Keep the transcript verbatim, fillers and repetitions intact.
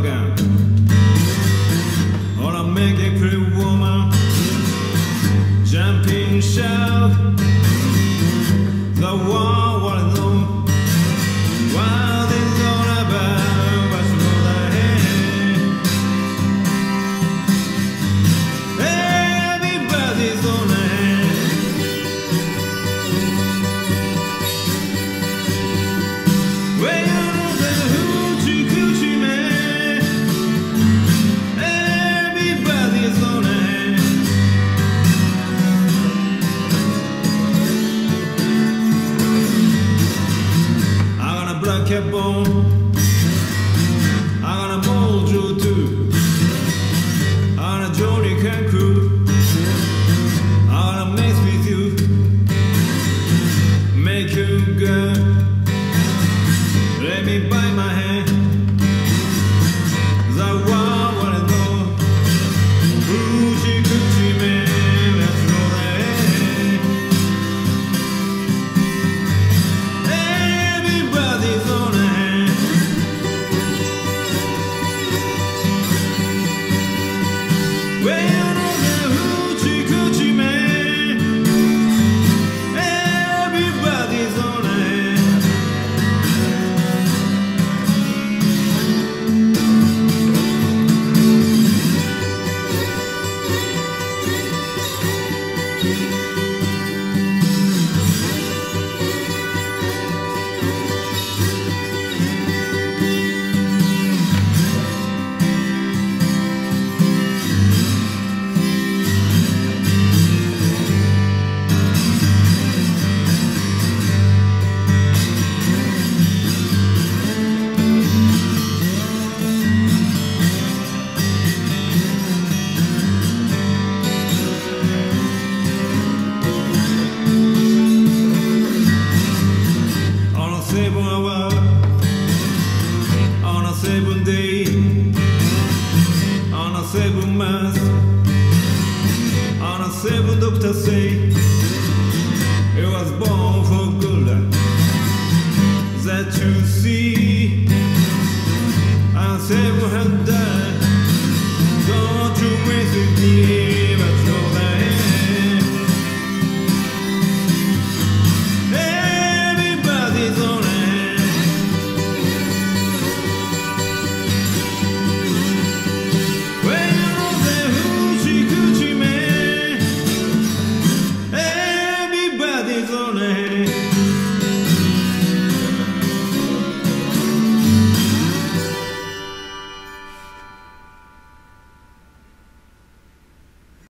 again. Wanna make a pretty woman jumping shout. The one wanna know what it's all about. What's all the head? Everybody's on the head. Well, you know the hoochie coochie man. Everybody's on the head. I'm gonna break your bone. I'm gonna mold you too. I'm gonna Johnny can crew. I'm gonna mess with you, make you